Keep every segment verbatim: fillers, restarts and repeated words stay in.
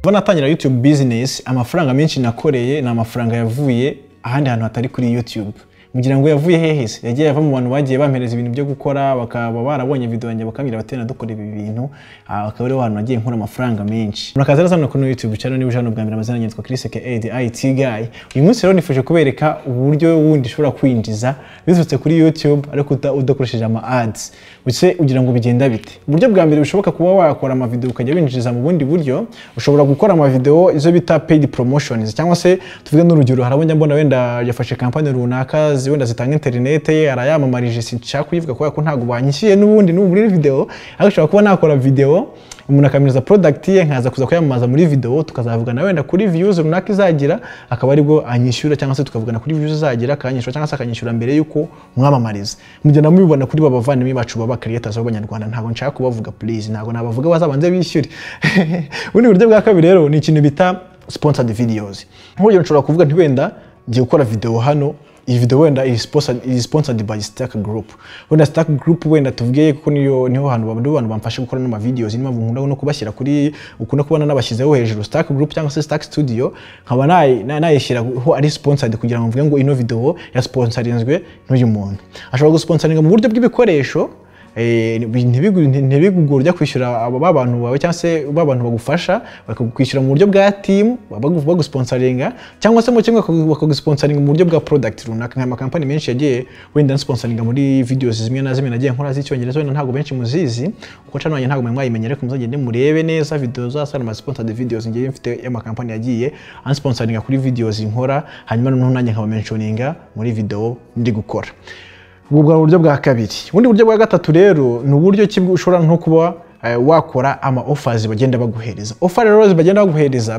Kuva natangira YouTube business, amafaranga menshi nakoreye na amafaranga yavuye ahandi hantu hatari kuri YouTube. Mugira ngo yavuye hehise, yagiye ava mu bantu bagiye bampereza ibintu byo gukora, bakaba barabonye video yanjye bakambira batena dukora ibi bintu, akaba ari abantu nagiye nkora amafaranga menshi. Murakaza rero hano kuri YouTube channel niba ujana ubwa mbere amazina yitwa Chris aka the I T guy. Uyu munsi rero nifuje kubereka uburyo wundi ushobora kwinjiza bizutse kuri YouTube ariko udakoresheje ama ads. Bitse ugira ngo bigenda bite. Uburyo bwa mbere bishoboka kuba wakora ama video ukajya winjiza mu bundi buryo, ushobora gukora ama video izo bita paid promotions cyangwa se tuvuge n'urugero harabonye mbona wenda yafashe campaign runaka wenda zitanga internet ye arayamamarije sinshaka kuyivuga kwa ko ntago banyishiye n'ubundi n'uburi video agashobora kuba nakora video umuntu akamiriza product ye nkaza kuza kuyamamaza muri video tukazavugana wenda kuri views runaka izagira akaba aribwo anyishyura cyangwa se tukavugana kuri views izagira akanyishyura cyangwa se akanyishyura mbere yuko mwamamariza mujye namubibona kuri babavandimwe bacu baba creators b'abanyarwanda ntago nshaka kubavuga please ntago nabavuga bazabanze bishyure. Ubundi buryo bwa kabiri rero ni ikintu bita sponsored videos. Nk'uburyo nshobora kuvuga nti wenda ngiye gukora video hano iyi video wenda is sponsored is sponsored by Stack Group. Wenda Stack Group wenda tuvugiye kuko niyo niho hantu babandi abantu bamfashe gukora no ma videos niyo nkunda no kubashyira kuri ukunda kubona nabashyizeho hejuru Stack Group cyangwa se Stack Studio nkaba nayishyira ho ari sponsored kugira ngo mvuge ngo ino video ya sponsorinzwe n'uyu muntu. Ashobora gusponsoringa mu buryo bw'ibikoresho eh ntibigugurya kwishyura aba bantu bawe cyangwa se babantu bagufasha bakakwishyura mu buryo bwa team bagusponsoringa cyangwa se mu kimwe bakagusponsoringa mu buryo bwa product runaka nka company menshi yagiye wenda sponsoringa muri videos zimwe na zimwe nagiye nkora z'icyongereza wenda ntago benshi muzizi uko channel yanjye ntago mwayimenye ariko muzagende murebe neza videos zasana ama sponsored videos ngiye mfite ya company yagiye ansponsoringa kuri videos nkora hanyuma noneho nanjye nkaba mentioninga muri video ndi gukora. Ubwo buryo bwa kabiri. Ubundi buryo bwa gatatu rero ni uburyo ki ushobora nko kuba uh, wakora ama offers bagenda baguhereza. Offer rero bagenda baguhereza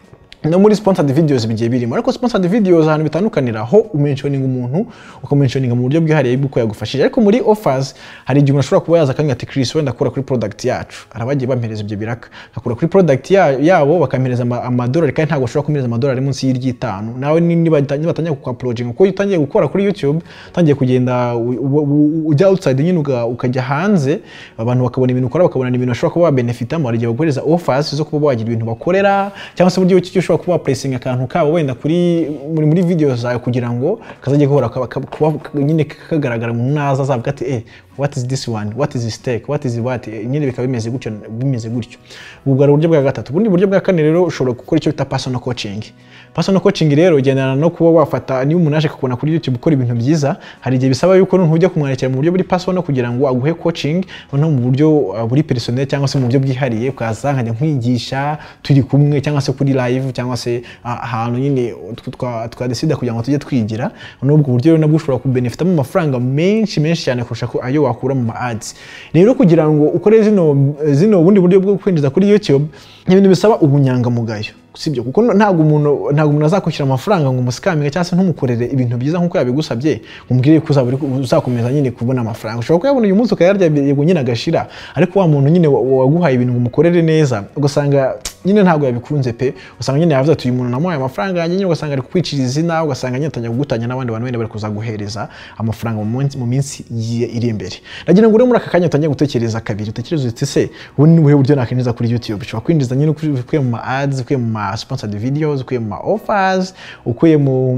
no muri sponsored videos bigiye birimo ariko sponsored videos ahantu bitandukanira ho umentioning umuntu ukomentioning mu buryo bwihariye bw'uko yagufashije ariko muri offers hari igihe ushobora kuba yaza kanya ati Chris wenda akora kuri product yacu arabagiye bampereza ibyo biraka akora kuri product yabo bakampereza amadolari kandi ntago ushobora kumereza amadolari munsi y'irgitanu nawe niba batanye ku uploading uko utangiye gukora kuri YouTube utangiye kugenda ujya outside nyine ukajya hanze abantu bakabona ibintu ukora bakabona ibintu bashobora kuba benefitamo ari gihe baguhereza offers zo kuba bagira ibintu bakorera cyangwa se buryo cyo kuba placing akantu kabo wenda kuri muri muri videos zayo kugira ngo kazajye gahora nyine kagaragara mu naza zavuga ati eh what is this one what is this stake what is what nyine bikaba bimeze gutyo bimeze gutyo. Ubwo ari uburyo bwa gatatu. Ubundi buryo bwa kane rero ushobora gukora icyo bita personal coaching. Personal coaching rero ugendana no kuba wafata niba umuntu aje kukubona kuri YouTube ukora ibintu byiza hari igihe bisaba yuko ntujya kumwandikira mu buryo buri personal kugira ngo aguhe coaching no mu buryo buri personnel cyangwa se mu buryo bwihariye ukaza nkajya nkwigisha turi kumwe cyangwa se kuri live cyangwa se ahantu nyine twa decide kugira ngo tujye twigira n'ubwo buryo rero nabwo ushobora kubenefitamo amafaranga menshi menshi cyane kurusha ko ayo wakura mu ads. Rero kugira ngo ukore zino zino ubundi buryo bwo kwinjiza kuri YouTube ibintu bisaba ubunyangamugayo sibyo kuko ntago umuntu ntago umuntu azakwishyura amafaranga ngo musikaminga cyangwa se ntumukorere ibintu byiza nkuko yabigusabye umbwire ko uzakomeza nyine kubona amafaranga ushobora kuyabona uyu munsi ukayarya yego nyine agashira ariko wa muntu nyine waguhaye ibintu ngo mukorere neza ugasanga nyine ntago yabikunze pe usanga nyine yavuze ati uyu muntu namuhaye amafaranga nyine ugasanga ari kukwicira izina ugasanga nyine atanya kugutanya n'abandi bantu wenda bari kuzaguhereza amafaranga mu minsi iri imbere. Nagira ngo ure muri aka kanya utanye gutekereza kabiri utekereze uti se ubundi ni buryo nakinjiza kuri YouTube ushobora kwinjiza nyine kuye mu ads kuye mu sponsored videos ukuye mu offers ukuye mu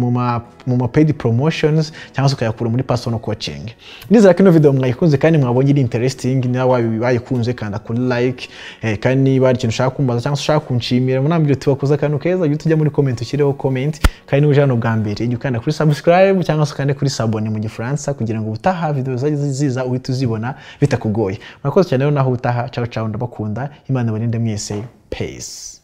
mu ma paid promotions cyangwa se ukayakura muri personal coaching. Nizera ko ino video mwayikunze kandi mwabonye iri interesting nawe bayikunze kandi kuri like eh, kandi niba ari ikintu ushaka kumbaza cyangwa se ushaka kunshimira munambire uti wakoze akantu keza ujye tujya muri comment ushyireho comment kandi uje hano bwa mbere ujye ukanda kuri subscribe cyangwa se ukande kuri s'abonner mu gifaransa kugira ngo utaha video ziza uhite uzibona bitakugoye. Mwakoze cyane rero naho utaha ciao ciao ndabakunda Imana barinde mwese peace.